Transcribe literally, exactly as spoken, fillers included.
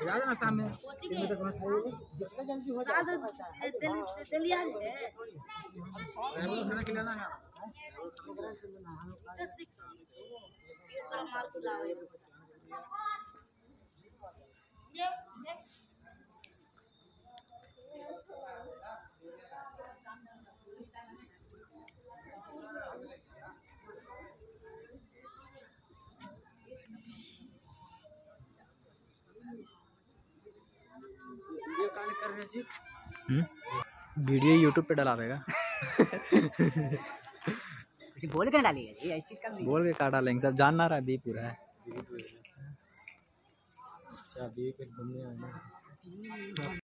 याद ना सामने जितना जल्दी हो जाए दलिया है खाना खिलाना है मार बुलाओ ये वीडियो कॉल कर रहे जी। हम्म वीडियो यूट्यूब पे डाला रहेगा। बोल के डालिए ये ऐसे कर दी बोल के काटा लेंगे सब जान ना रहा है बी पूरा है। अच्छा बी पे घूमने आना।